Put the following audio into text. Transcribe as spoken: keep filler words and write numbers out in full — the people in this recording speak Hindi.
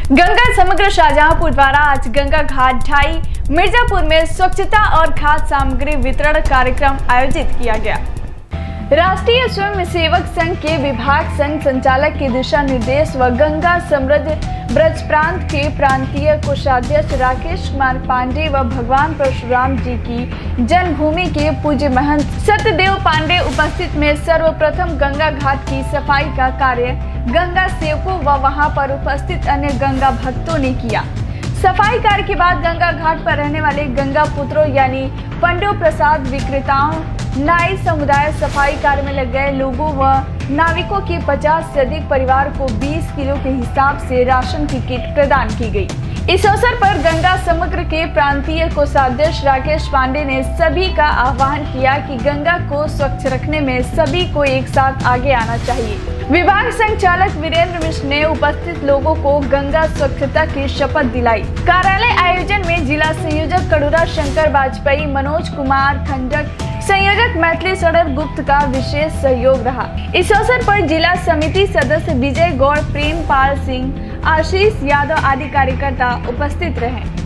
गंगा समग्र शाहजहांपुर द्वारा आज गंगा घाट ढाई मिर्जापुर में स्वच्छता और खाद्य सामग्री वितरण कार्यक्रम आयोजित किया गया। राष्ट्रीय स्वयंसेवक संघ के विभाग संघ संचालक के दिशा निर्देश व गंगा समृद्ध ब्रज प्रांत के प्रांतीय कोषाध्यक्ष राकेश कुमार पांडे व भगवान परशुराम जी की जन्मभूमि के पूज्य महंत सत्यदेव पांडे उपस्थित में सर्वप्रथम गंगा घाट की सफाई का कार्य गंगा सेवकों व वहां पर उपस्थित अन्य गंगा भक्तों ने किया। सफाई कार्य के बाद गंगा घाट पर रहने वाले गंगा पुत्रों यानी पंडो प्रसाद विक्रेताओं, नाई समुदाय, सफाई कार्य में लग गए लोगों व नाविकों के पचास से अधिक परिवार को बीस किलो के हिसाब से राशन की किट प्रदान की गई। इस अवसर पर गंगा समग्र के प्रांतीय कोषाध्यक्ष राकेश पांडे ने सभी का आह्वान किया कि गंगा को स्वच्छ रखने में सभी को एक साथ आगे आना चाहिए। विभाग संचालक वीरेंद्र मिश्र ने उपस्थित लोगों को गंगा स्वच्छता की शपथ दिलाई। कार्यालय आयोजन में जिला संयोजक कड़ूरा शंकर वाजपेयी, मनोज कुमार खंडक, संयोजक मैथिली सड़र गुप्त का विशेष सहयोग रहा। इस अवसर पर जिला समिति सदस्य विजय गौड़, प्रेम पाल सिंह, आशीष यादव आदि कार्यकर्ता उपस्थित रहे।